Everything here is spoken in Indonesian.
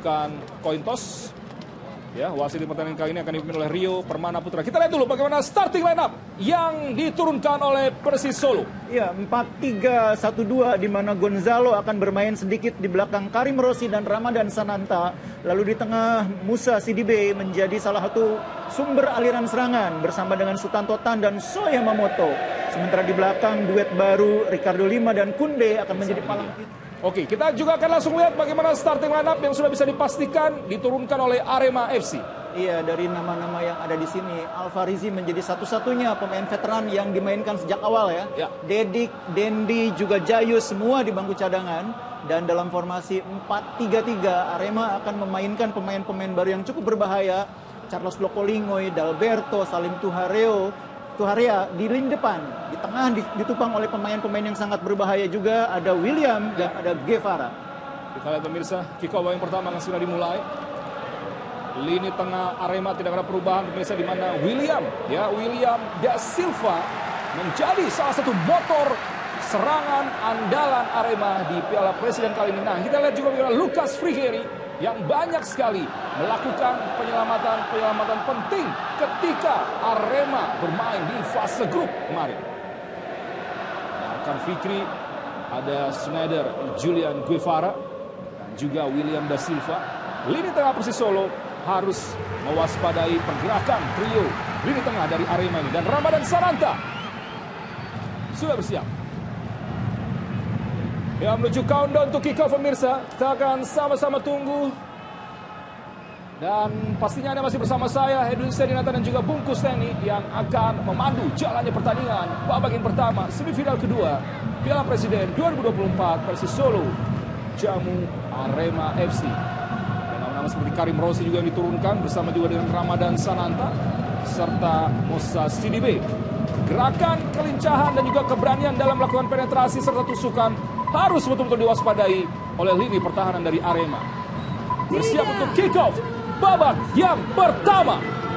Bukan koin toss. Ya, wasit di pertandingan kali ini akan dipimpin oleh Rio Permana Putra. Kita lihat dulu bagaimana starting lineup yang diturunkan oleh Persis Solo. Ya, 4-3-1-2 di mana Gonzalo akan bermain sedikit di belakang Karim Rossi dan Ramadan Sananta. Lalu di tengah Musa Sidibe menjadi salah satu sumber aliran serangan bersama dengan Sutanto Tan dan So Yamamoto. Sementara di belakang duet baru Ricardo Lima dan Kunde akan menjadi palang. Oke, kita juga akan langsung lihat bagaimana starting lineup yang sudah bisa dipastikan diturunkan oleh Arema FC. Iya, dari nama-nama yang ada di sini, Alfarizi menjadi satu-satunya pemain veteran yang dimainkan sejak awal ya. Dedik, Dendi, juga Jayus semua di bangku cadangan. Dan dalam formasi 4-3-3, Arema akan memainkan pemain-pemain baru yang cukup berbahaya. Carlos Locolingoy, Dalberto, Salim Tuharia di lini depan. Di tengah ditupang oleh pemain-pemain yang sangat berbahaya juga. Ada William dan ada Guevara. Kita lihat pemirsa, kick off yang pertama akan segera dimulai. Lini tengah Arema tidak ada perubahan pemirsa, di mana William da Silva menjadi salah satu motor serangan andalan Arema di Piala Presiden kali ini. Nah, kita lihat juga bagaimana Lucas Frigeri yang banyak sekali melakukan penyelamatan penting ketika Arema bermain di fase grup kemarin. Ada Fikri, ada Schneider, Julian Guevara, dan juga William da Silva. Lini tengah Persis Solo harus mewaspadai pergerakan trio lini tengah dari Arema ini. Dan Ramadan Sananta sudah bersiap. Ya, menuju countdown untuk kick off pemirsa. Kita akan sama-sama tunggu. Dan pastinya Anda masih bersama saya, Edwin Sedinata, dan juga Bungkus Teni yang akan memandu jalannya pertandingan babak yang pertama, semifinal kedua Piala Presiden 2024 Persis Solo jamu Arema FC. Dan nama-nama seperti Karim Rossi juga yang diturunkan bersama juga dengan Ramadan Sananta serta Musa Sidibe. Gerakan, kelincahan, dan juga keberanian dalam melakukan penetrasi serta tusukan harus betul-betul diwaspadai oleh lini pertahanan dari Arema. Bersiap untuk kick off babak yang pertama.